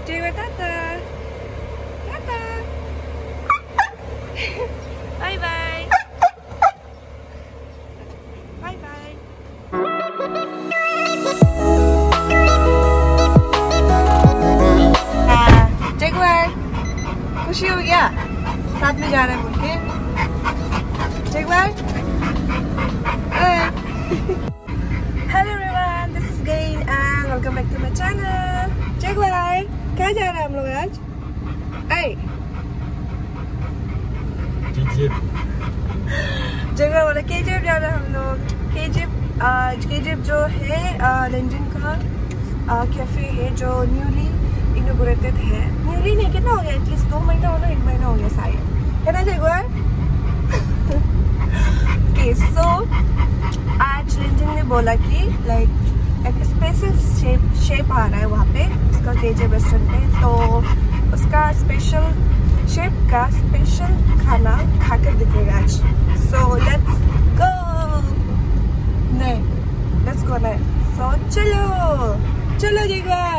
Jagwar, tata. Tata. Bye bye. Bye bye. Jagwar, खुशी हो गया साथ में जा रहे हैं बोल के। Jagwar. Hello everyone, this is Gain and welcome back to my channel. Jagwar, क्या जा रहा है हम लोग आज? जगह वाला केजीएफ जा रहे हैं हम लोग। केजीएफ जो है लंदन का कैफे है जो न्यूली इनॉग्रेटेड है। न्यूली नहीं, कितना हो गया, एटलीस्ट 2 महीना होना, 1 महीना हो गया शायद, है ना जगह? ओके, सो आज लंदन ने बोला कि लाइक एक स्पेशल शेप आ रहा है वहाँ पे उसका केजीएफ रेस्टोरेंट पे, तो उसका स्पेशल शेफ का स्पेशल खाना खाकर दिखेगा आज। सो लेट्स गो नहीं, सो चलो जगह।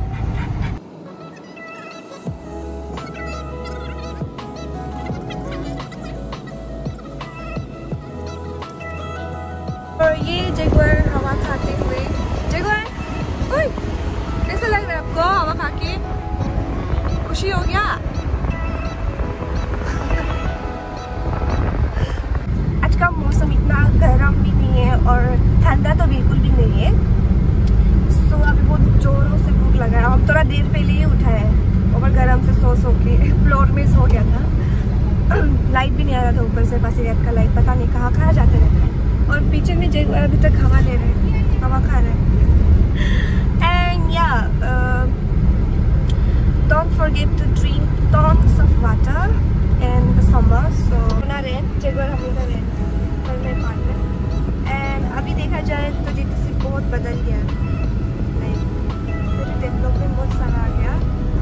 और ये जगह हवा खाते हुए, जगह कैसा लग रहा है आपको हवा खा के? खुशी हो गया? का मौसम इतना गर्म भी नहीं है और ठंडा तो बिल्कुल भी नहीं है। सो अभी बहुत जोरों से भूख लगा है। हम थोड़ा देर पहले ही उठा है और गर्म से सो के फ्लोर में सो गया था। लाइट भी नहीं आ रहा था ऊपर से, बस रेड का लाइट पता नहीं कहाँ जाते रहते हैं। और पीछे में जगह अभी तक हवा ले रहे हैं, हवा खा रहे हैं। And yeah don't forget to drink tons of water in the summer. So जगह हम इधर है एंड अभी देखा जाए तो जीटीसी बहुत बदल गया, लाइक डेवलपमेंट बहुत सारा आ गया।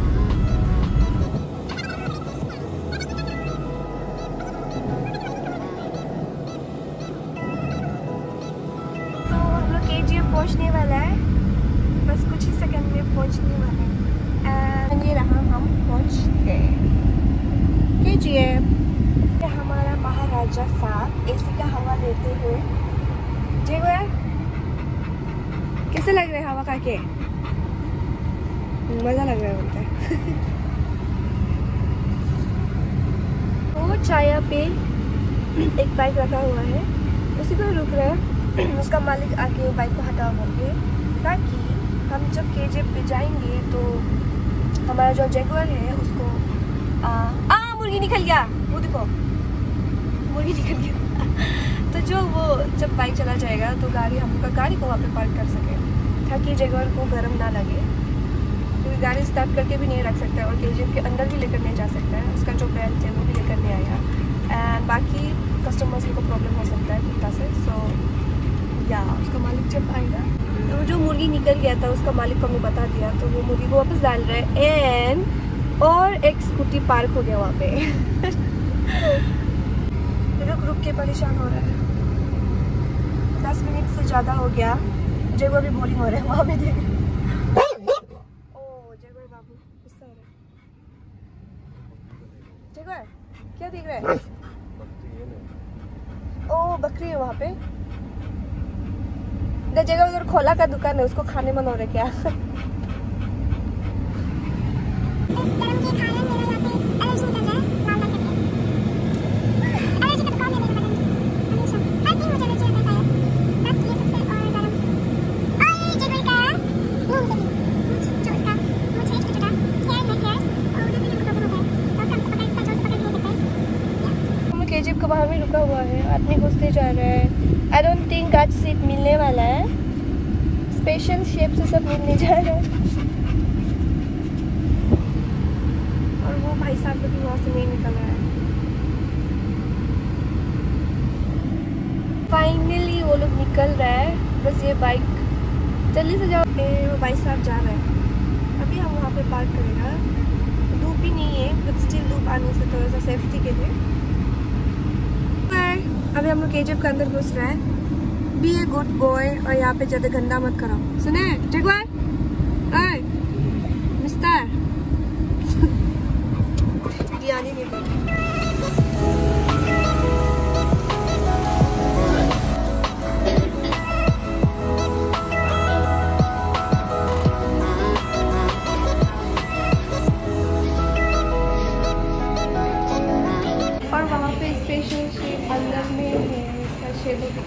तो हम लोग केजीएफ पहुंचने वाला है, बस कुछ ही सेकंड में पहुंचने वाले हैं। एंड ये रहा, हम पहुंच गए केजीएफ। हमारा महाराजा साहब एसी का हवा लेते हुए। जगह कैसे लग रहा है हवा खा के? मजा लग रहा है बोलते हैं। वो चाया पे एक बाइक रखा हुआ है, उसी पर रुक रहा है। उसका मालिक आके बाइक को हटा होंगे ताकि हम जब केजीएफ पे जाएंगे तो हमारा जो जगुआर है उसको मुर्गी निकल गया, वो देखो मुर्गी निकल गया। तो जो वो जब बाइक चला जाएगा तो हम लोग गाड़ी को वहाँ पे पार्क कर सके ताकि जगह को गर्म ना लगे, क्योंकि गाड़ी स्टार्ट करके भी नहीं रख सकता है और केजीएफ के अंदर भी लेकर नहीं जा सकता है। उसका जो बेल्ट है वो भी लेकर नहीं आएगा एंड बाकी कस्टमर्स को प्रॉब्लम हो सकता है कुत्ता से। सो या उसका मालिक जब आएगा तो जो मुर्गी निकल गया था उसका मालिक को हमें बता दिया, तो वो मुर्गी को वापस डाल रहे हैं एंड और एक स्कूटी पार्क हो गया वहाँ पे। रुक के परेशान हो रहा है, 10 मिनट से ज़्यादा हो गया। जगह भी बोरिंग हो रहा है वहाँ पे देख। ओ जगह बाबू गुस्सा हो रहा है। जगह क्या देख रहा है? ओ बकरी है वहाँ पे। जगह उधर खोला का दुकान है, उसको खाने मन हो रहा है क्या? केजीएफ के बाहर में रुका हुआ है, आदमी घुसते जा रहा है। आई डोंट थिंक आज सीट मिलने वाला है, स्पेशल शेप से सब मिलने जा रहा है। और वो भाई साहब लोग भी वहाँ से नहीं निकल रहा है। फाइनली वो लोग निकल रहा है, बस ये बाइक जल्दी से जाओ। वो भाई साहब जा रहे हैं, अभी हम वहाँ पे पार्क करेगा। धूप भी नहीं है बट स्टिल धूप आने से थोड़ा सा सेफ्टी के लिए। अभी हम लोग केजीएफ के अंदर घुस रहे हैं। बी ए गुड बॉय और यहाँ पे ज़्यादा गंदा मत करो, सुने जगवार? मिस्टर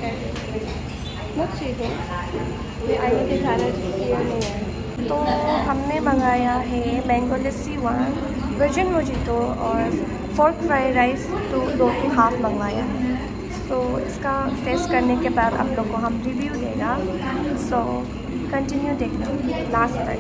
तो हमने मंगाया है मैंगो लस्सी 1, वर्जिन मोजिटो और फोर्क फ्राइड राइस तो 2.5 मंगवाया है। तो इसका टेस्ट करने के बाद आप लोग को हम रिव्यू देगा। सो कंटिन्यू देखना लास्ट तक।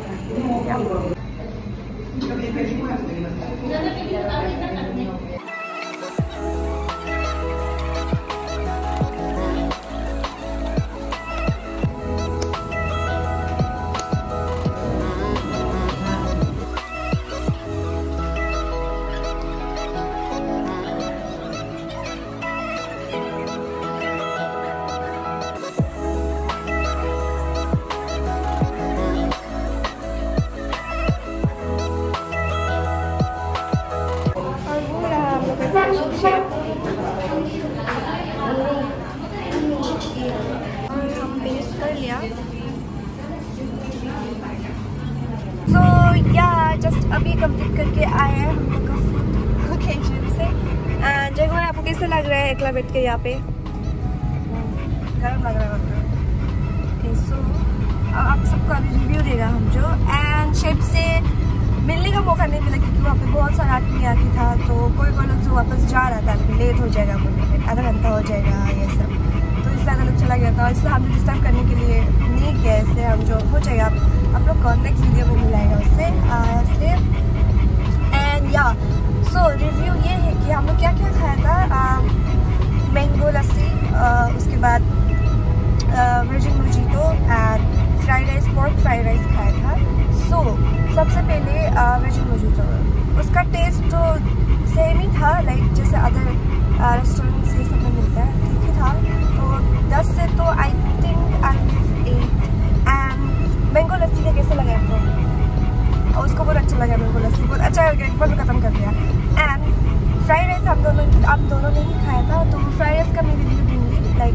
So yeah, जस्ट अभी कंप्लीट करके आए हैं हम लोग का फूड KGF से। एंड जगह आपको कैसे लग रहा है एकला बैठ के यहाँ पे? गर्म लग रहा है। ओके, सो आप सबको अभी रिव्यू देगा हम जो। एंड शेप से मिलने का मौका नहीं मिला क्योंकि वहाँ पे बहुत सारा आदमी आके था, तो कोई लोग जो वापस जा रहा था, लेट हो जाएगा बोलने में, आधा घंटा हो जाएगा ये सब, तो इसलिए आधा लोग चला गया था। इसलिए हमने डिस्टर्ब करने के लिए नहीं किया, इसलिए हम जो हो जाएगा आप लोग को नेक्स्ट वीडियो में मिलाएगा उससे इसलिए। एंड या सो रिव्यू ये है कि हम लोग क्या क्या खाया था। मैंगो लस्सी, उसके बाद virgin mojito and fried rice, pork fried rice खाया था। सो सबसे पहले वर्जिन मोजिटो, उसका टेस्ट तो सेम ही था, लाइक जैसे अदर रेस्टोरेंट से सब में मिलता है, ठीक ही था। तो 10 से तो I think I give 8। And mango lassi का कैसे लगा आपको? और उसको बहुत अच्छा लगा, मैंगो लस्सी बहुत अच्छा है, एक बार में ख़त्म कर दिया। एंड फ्राइड राइस हम दोनों ने ही खाया था, तो फ्राइड राइस का मैं रिव्यू दूँगी। लाइक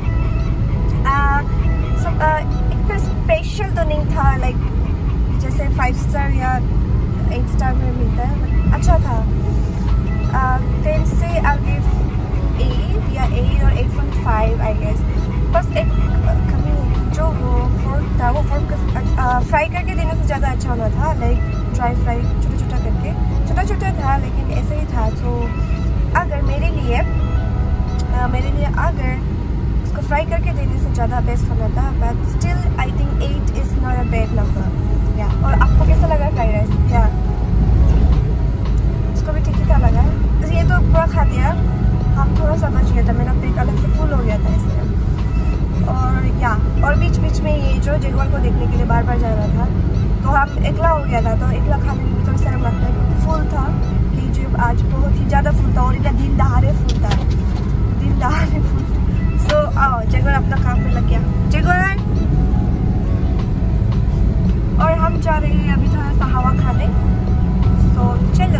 इतना स्पेशल तो नहीं था, लाइक जैसे 5 स्टार या 8 स्टार में मिलता है, अच्छा था। 10 से आई गिव 8 या 8 और 8.5 आई गेस। बस एक कमी है, जो वो फोर्क था, वो फोर्क फ्राई करके देने से ज़्यादा अच्छा होना था, लाइक ड्राई फ्राई छोटा छोटा करके, छोटा छोटा था लेकिन ऐसे ही था। तो अगर मेरे लिए अगर उसको फ्राई करके देने से ज़्यादा बेस्ट होना था, but still I think 8 is not a bad number. या और आपको कैसा लगा फ्राइड राइस? या उसको भी ठीक ही था लगा। ये तो पूरा खा दिया, हम थोड़ा सा बच गया था, मेरा पेट अलग से फुल हो गया था इसलिए। और बीच बीच में ये जो जगवाल को देखने के लिए बार बार जा रहा था, तो हम एकला हो गया था, तो एकला खाने में थोड़ा शर्म लगता है क्योंकि फुल था। KGF आज बहुत ही ज़्यादा फुल था और इतना दिन दहाड़े फुल था, सो आओ जगवाल अपना काम में लग गया। जगवाल और हम जा रहे हैं अभी थोड़ा सा हवा खाने, तो चलो।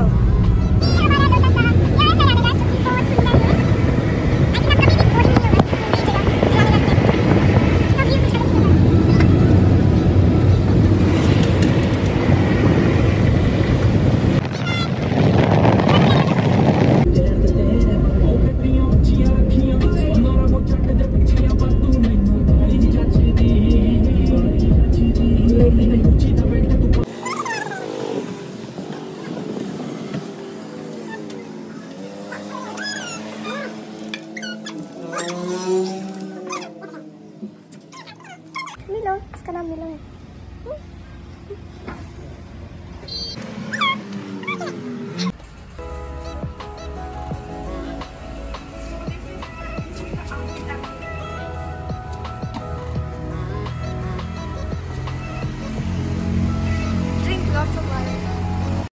मिलो, इसका नाम मिलो है।